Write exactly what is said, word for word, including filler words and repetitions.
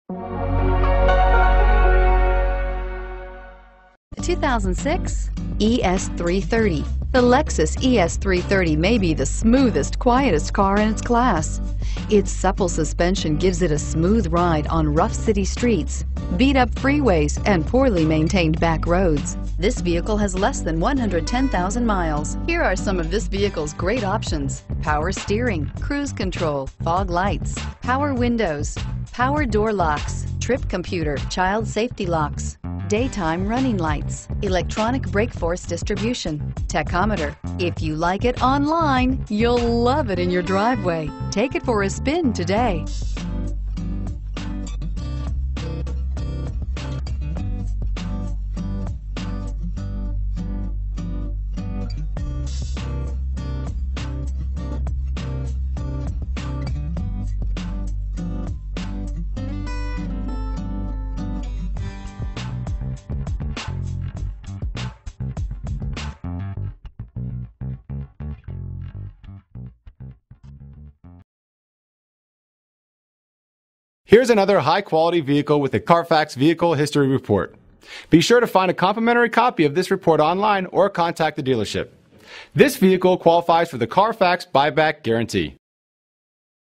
two thousand six E S three thirty. The Lexus E S three thirty may be the smoothest, quietest car in its class. Its supple suspension gives it a smooth ride on rough city streets, beat-up freeways, and poorly maintained back roads. This vehicle has less than one hundred ten thousand miles. Here are some of this vehicle's great options: power steering, cruise control, fog lights, power windows, power door locks, trip computer, child safety locks, daytime running lights, electronic brake force distribution, tachometer. If you like it online, you'll love it in your driveway. Take it for a spin today. Here's another high-quality vehicle with a Carfax Vehicle History Report. Be sure to find a complimentary copy of this report online or contact the dealership. This vehicle qualifies for the Carfax Buyback Guarantee.